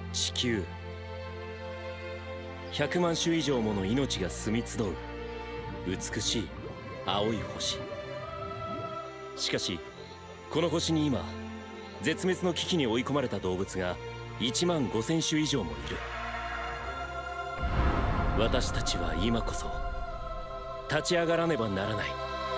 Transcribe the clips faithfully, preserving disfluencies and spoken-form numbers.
地球、ひゃくまん種以上もの命が住み集う美しい青い星。しかしこの星に今絶滅の危機に追い込まれた動物がいちまんごせん種以上もいる。私たちは今こそ立ち上がらねばならない。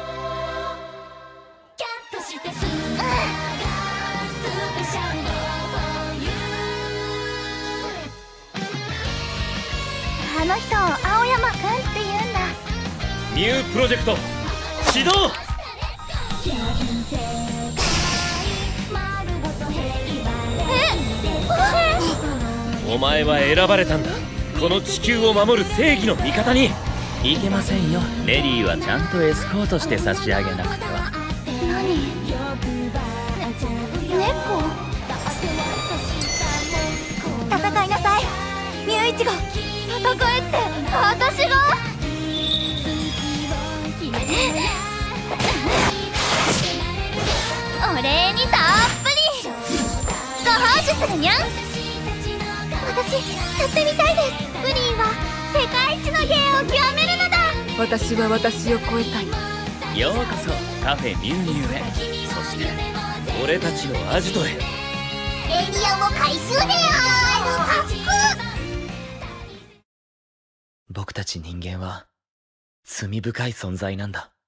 あの人を青山くんって言うんだ。 ニュープロジェクト始動。お前は選ばれたんだ。この地球を守る正義の味方に。 いけませんよ。レディーはちゃんとエスコートして差し上げなくては。 何？ね、猫？戦いなさい、ミュウイチゴ。戦えって私が？お礼にたっぷりご奉仕するにゃん。私やってみたいです。プリンは世界一の芸を極めるのだ。 私は私を超えたい。 ようこそカフェミュウミュウへ。そして俺たちのアジトへ。 エイリアンを回収である。 僕たち人間は罪深い存在なんだ。